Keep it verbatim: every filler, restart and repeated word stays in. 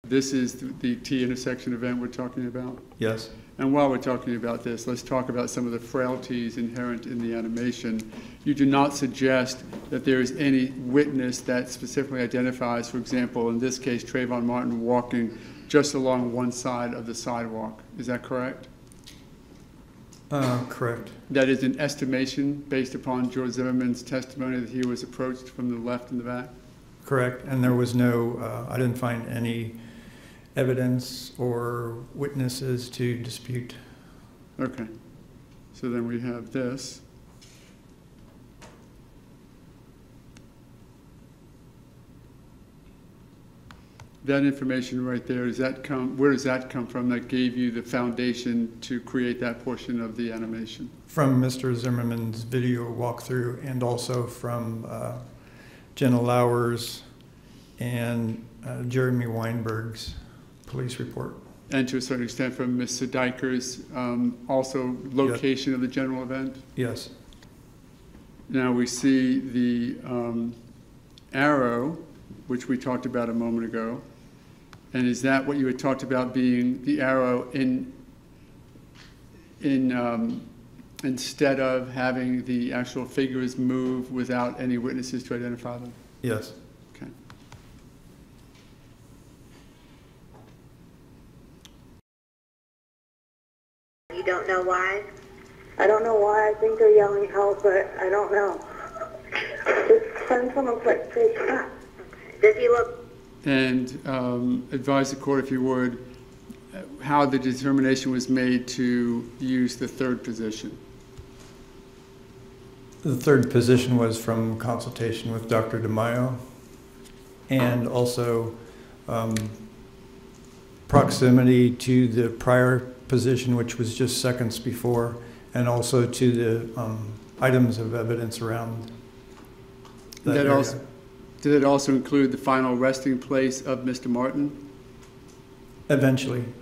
This is the, the T intersection event we're talking about? Yes. And while we're talking about this, let's talk about some of the frailties inherent in the animation. You do not suggest that there is any witness that specifically identifies, for example, in this case, Trayvon Martin walking just along one side of the sidewalk. Is that correct? Uh, correct. That is an estimation based upon George Zimmerman's testimony that he was approached from the left and the back? Correct. And there was no, uh, I didn't find any evidence or witnesses to dispute. Okay. So then we have this. That information right there, does that come, where does that come from that gave you the foundation to create that portion of the animation? From Mister Zimmerman's video walkthrough, and also from uh, Jenna Lauer's and uh, Jeremy Weinberg's police report. And to a certain extent from Miz Sediker's um, also location Yes. of the general event? Yes. Now we see the um, arrow, which we talked about a moment ago. And is that what you had talked about being the arrow in, in um, instead of having the actual figures move without any witnesses to identify them? Yes. Okay. You don't know why? I don't know why. I think they're yelling help, but I don't know. Just send someone quick, please. Ah. Does he look? And um, advise the court, if you would, how the determination was made to use the third position. The third position was from consultation with Doctor DeMaio, and also um, proximity to the prior position, which was just seconds before, and also to the um, items of evidence around that, That area. also, did it also include the final resting place of Mister Martin? Eventually,